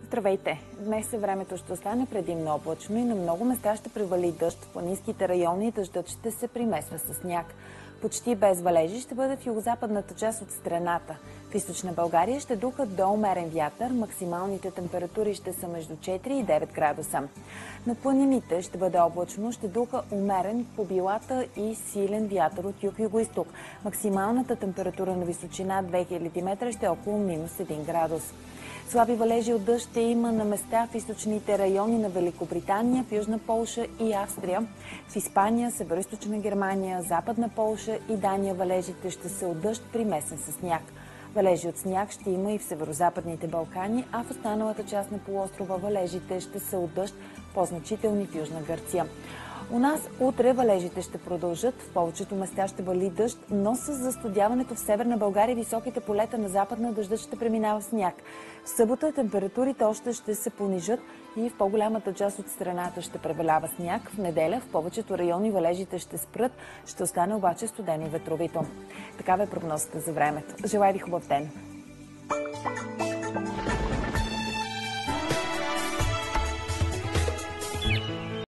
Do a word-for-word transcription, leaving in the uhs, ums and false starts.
Здравейте! Днес времето ще остане предимно облачно и на много места ще превали дъжд. В планинските райони дъждът ще се примесва с сняг. Почти без валежи ще бъде в югозападната част от страната. В източна България ще духа до умерен вятър. Максималните температури ще са между четири и девет градуса. На планините ще бъде облачно, ще духа умерен по билата и силен вятър от юг-югоизток. Максималната температура на височина две хиляди метра ще е около минус един градус. Слаби валежи от дъжд ще има на места в източните райони на Великобритания, в Южна Полша и Австрия. В Испания, Североизточна Германия, Западна Полша и Дания валежите ще са от дъжд примесен с сняг. Валежи от сняг ще има и в северозападните Балкани, а в останалата част на полуострова валежите ще са от дъжд по-значителни в Южна Гърция. У нас утре валежите ще продължат, в повечето места ще вали дъжд, но с застудяването в Северна България и високите полета на Западна дъждът ще преминава в сняг. В събота температурите още ще се понижат и в по-голямата част от страната ще превалява сняг. В неделя в повечето райони валежите ще спрат, ще остане обаче студено и ветровито. Такава е прогнозата за времето. Желая ви хубав ден!